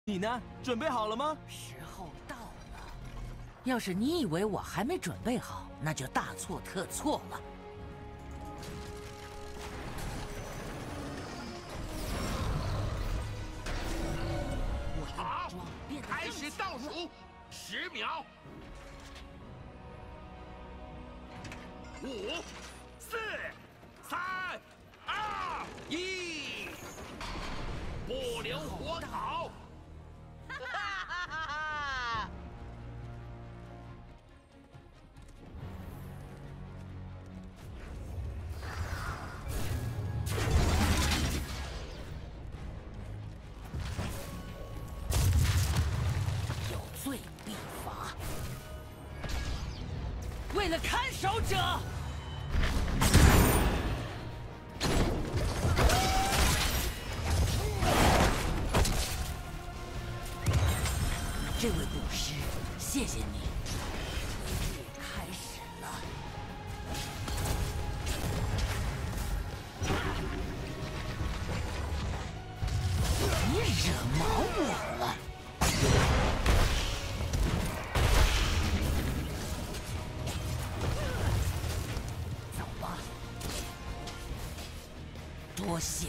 你呢？准备好了吗？ 时候到了。要是你以为我还没准备好，那就大错特错了。 好，开始倒数，10秒。5、4、3、2、1，不留活口！哈哈哈哈！ 有罪必罚。为了看守者。 这位布施，谢谢你。开始了。你惹毛我了。走吧。多谢。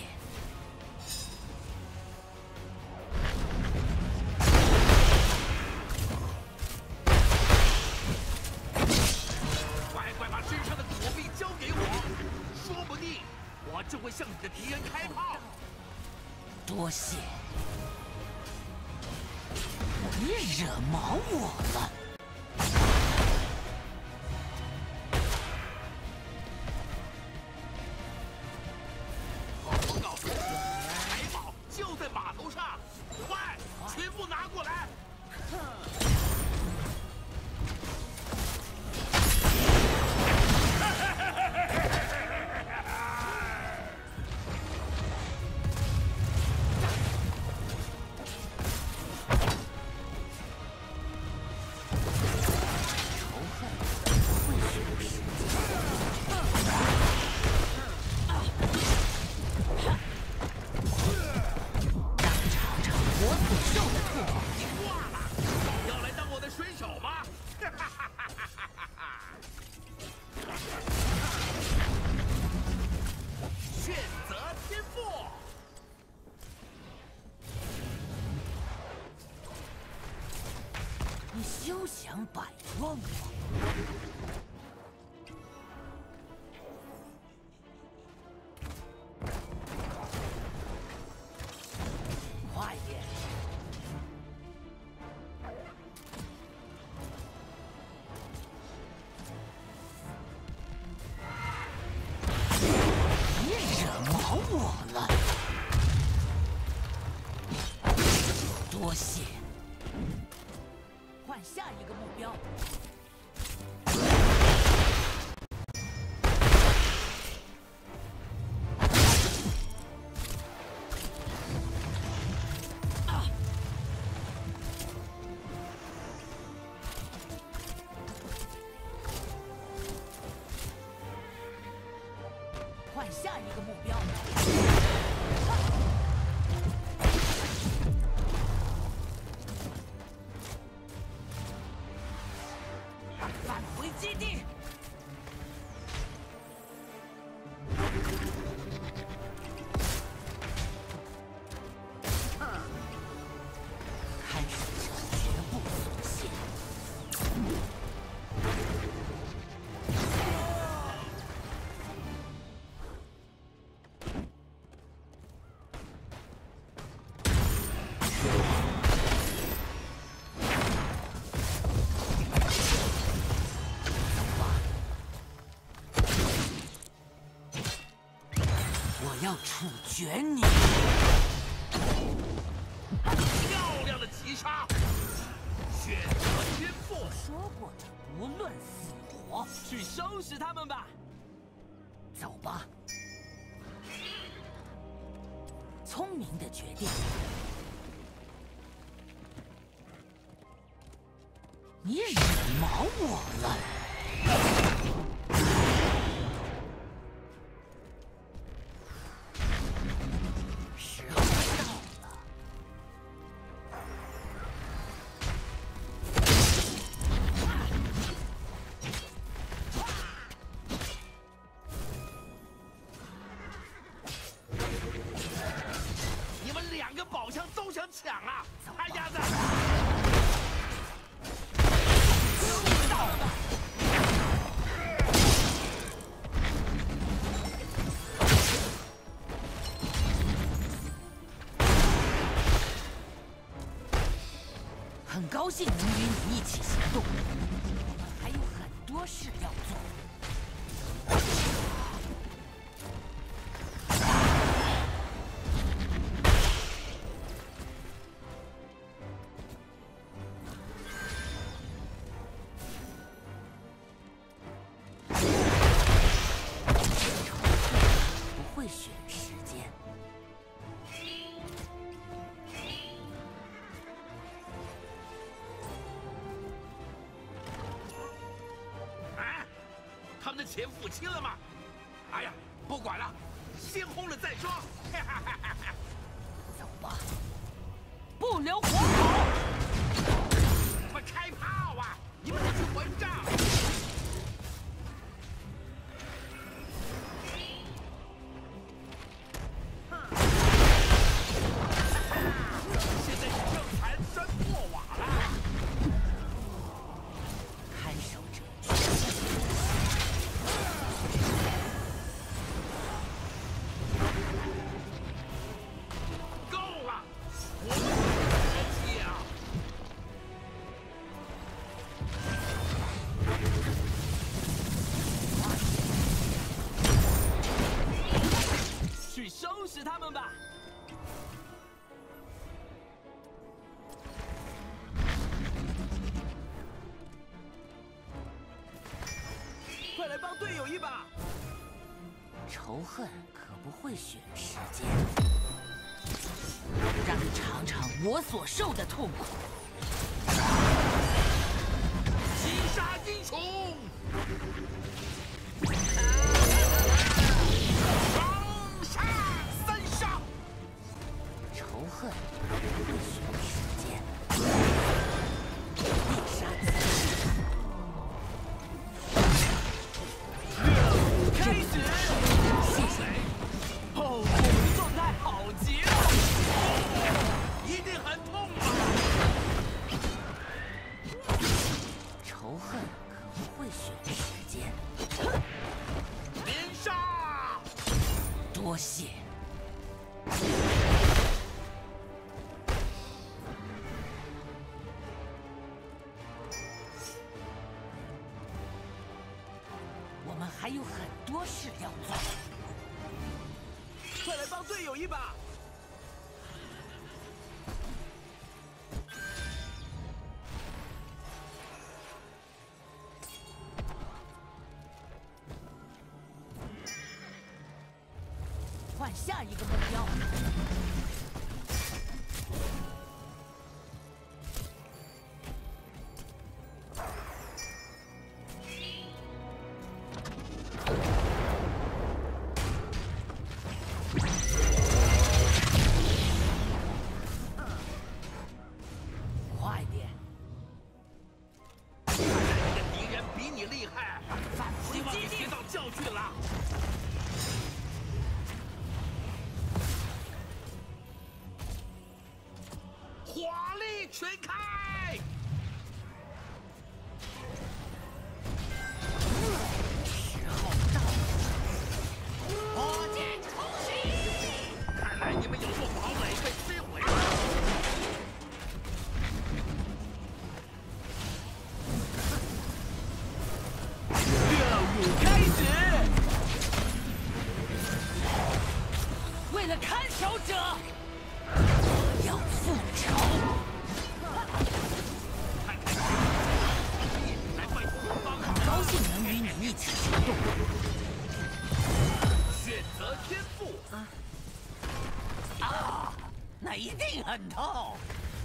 我就会向你的敌人开炮。 多谢。你惹毛我了。 我告诉你，财宝就在码头上，快，全部拿过来！ 你休想摆脱我！快点！你惹毛我了，多谢。 换下一个目标。换下一个目标。 返回基地。看守者绝不松懈。我要处决你！ 漂亮的击杀，选择天赋。 说过的，无论死活， 去收拾他们吧。 走吧。聪明的决定。你惹毛我了。 时候到了。 想啊！他丫的！ 很高兴能与你一起行动，我们还有很多事要做。 会选时间。 啊，他们的钱付清了吗？哎呀，不管了，先轰了再说。 走吧，不留活口。 快开炮啊！你们得去还账。 去收拾他们吧！快来帮队友一把！ 仇恨可不会选时间，让你尝尝我所受的痛苦。 击杀英雄！ 仇恨不会选时间，猎杀热舞开始！ 谢谢你。 哦，我们的状态好极了！ 一定很痛啊！ 仇恨可不会选时间， 连杀！ 多谢。 我们还有很多事要做， 快来帮队友一把！ 换下一个目标。快点！ 看来你的敌人比你厉害， 返回希望你基地。 学到教训了。 火力全开！ 时候到了，火箭冲袭！ 看来你们有座堡垒被摧毁了。 热舞开始！ 为了看守者，要复仇。 看看谁来怪东方很高兴能与你一起行动。 选择天赋。 啊，那一定很痛。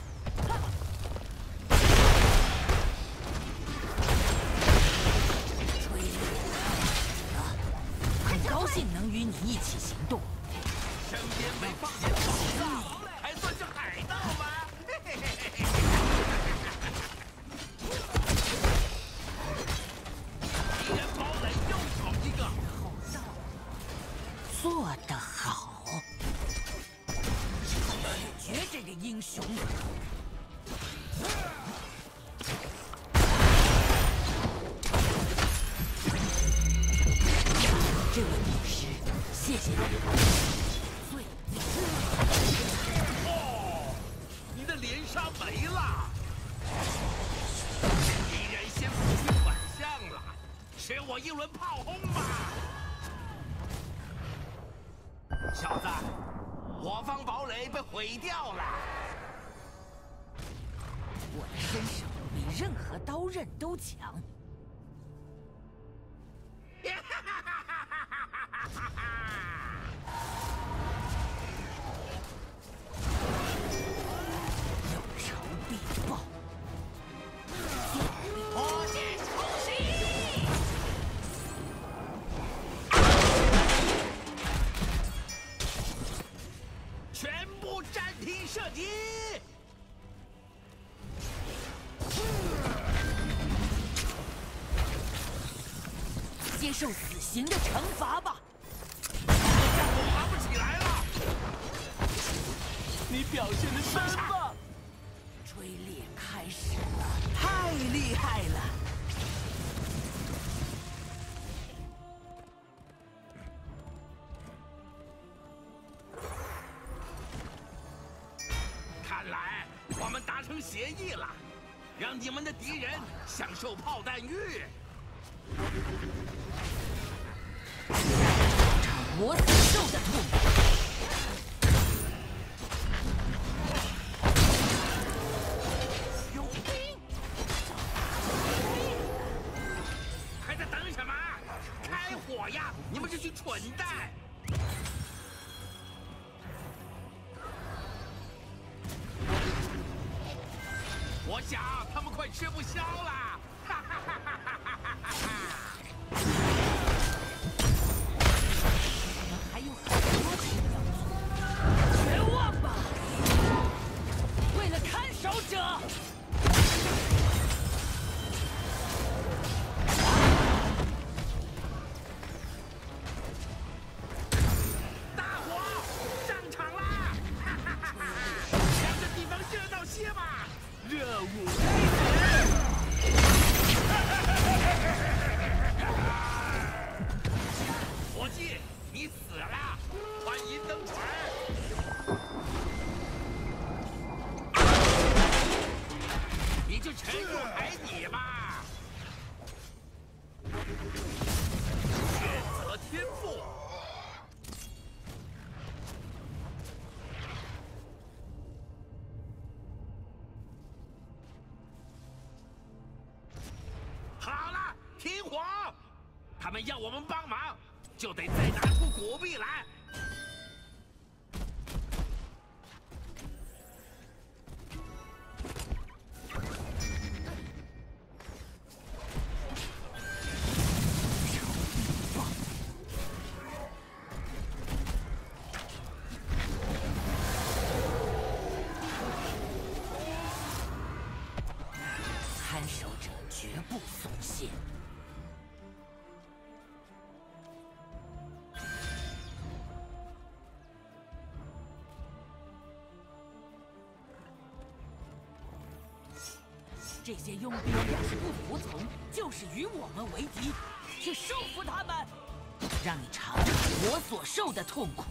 追猎了，很高兴能与你一起行动。 身边没放点宝藏，还算是海盗吗？敌人堡垒又少一个。 做得好，解决这个英雄。 这位女士，谢谢你。最哦，你的连杀没了，敌人先不去反向了，吃我一轮炮轰吧！小子，我方堡垒被毁掉了。 我的身手比任何刀刃都强。有仇必报。 火箭冲袭！ 全部暂停射击！ 接受死刑的惩罚吧！ 我爬不起来了。 你表现的真棒， 追猎开始了，太厉害了！ 看来我们达成协议了，让你们的敌人享受炮弹浴。 我所受的痛苦。 有兵！还在等什么？开火呀！你们这群蠢蛋！我想他们快吃不消了！哈哈哈哈哈哈哈！ 我们还有很多事要做，绝望吧！为了看守者。 大火上场啦！哈哈哈哈！让这地方热闹些吧！ 任务开始！ 伙计，你死了！欢迎登船！你就沉入海底吧！选择天赋。好了，停火！他们要我们帮忙，就得再拿出果币来。 看守者绝不松懈。这些佣兵要是不服从，就是与我们为敌。去收服他们，让你尝尝我所受的痛苦。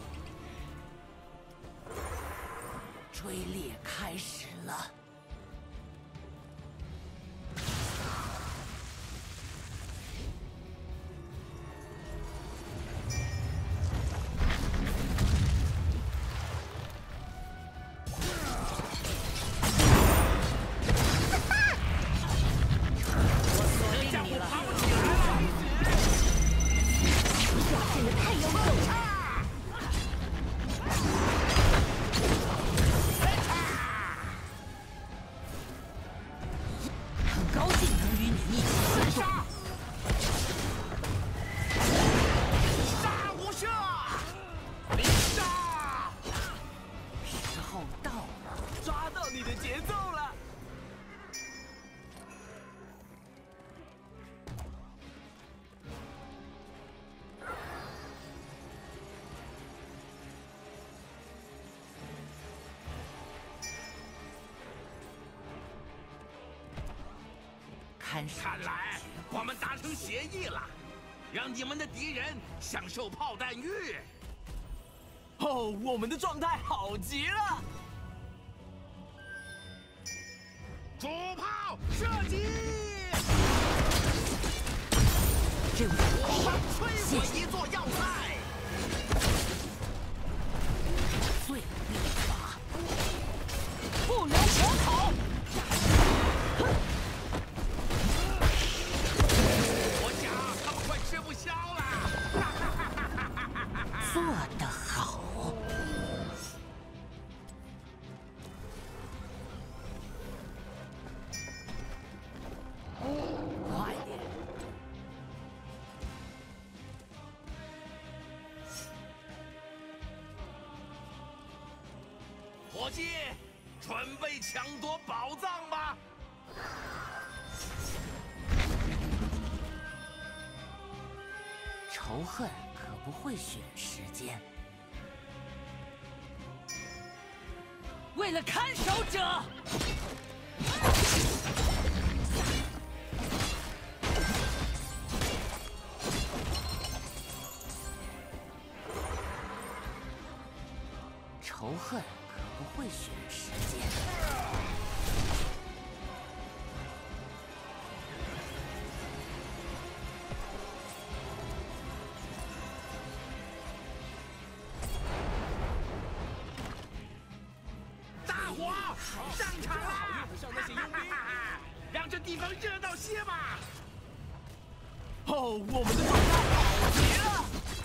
追猎开始了。 看守看来我们达成协议了，让你们的敌人享受炮弹浴。 哦，我们的状态好极了！ 主炮射击！ 这我方摧毁一座要塞。 最必罚， 不留活口！ 我想他们快吃不消了。 做得好！快点！ 伙计，准备抢夺宝藏吧！ 仇恨可不会选时间。为了看守者，仇恨可不会选时间。 大伙上场啦！让这地方热闹些吧！ 哦，我们的状态好极了！